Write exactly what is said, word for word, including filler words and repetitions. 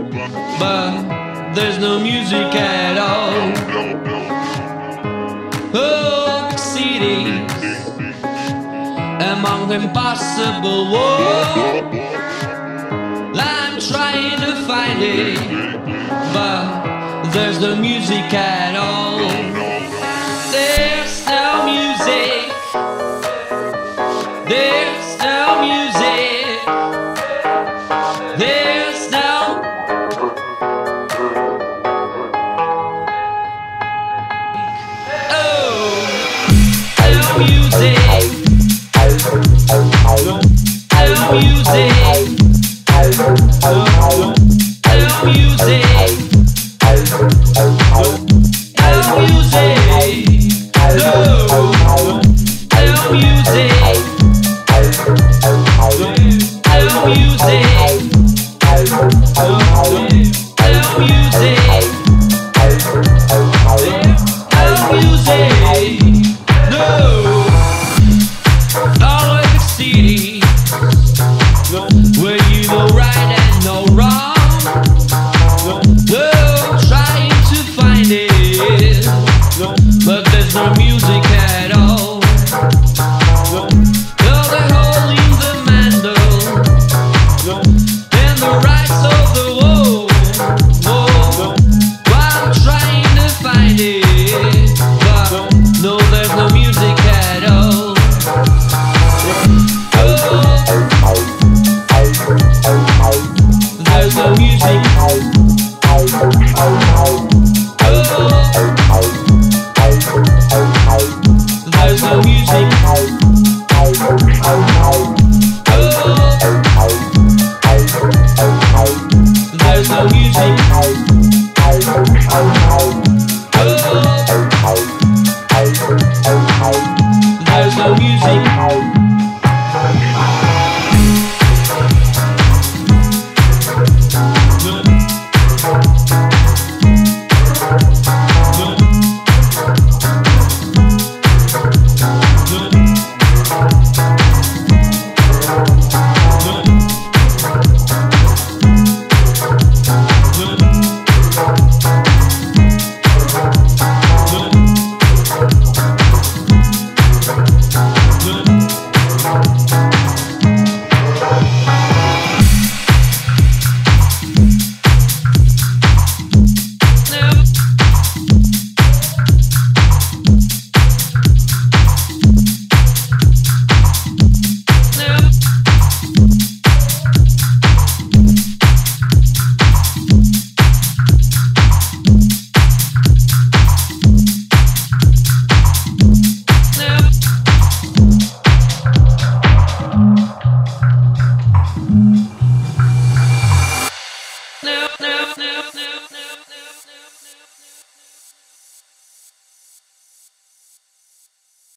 but there's no music at all. Oak cities among impossible walls. I'm trying to find it, but there's no music at all. There's no music. There's no music. There's no. Oh, no music. No music. No music. No music. No. No music. No music. No music. No music. No. All over the city, where you know right and no wrong. Oh, trying to find it, but there's no music at all. Oh, they're holding the mandel and the rights of the wall. Oh, while I'm trying to find it, but no, there's no music at all. There's no music. Oh, there's no music. Oh, there's no music.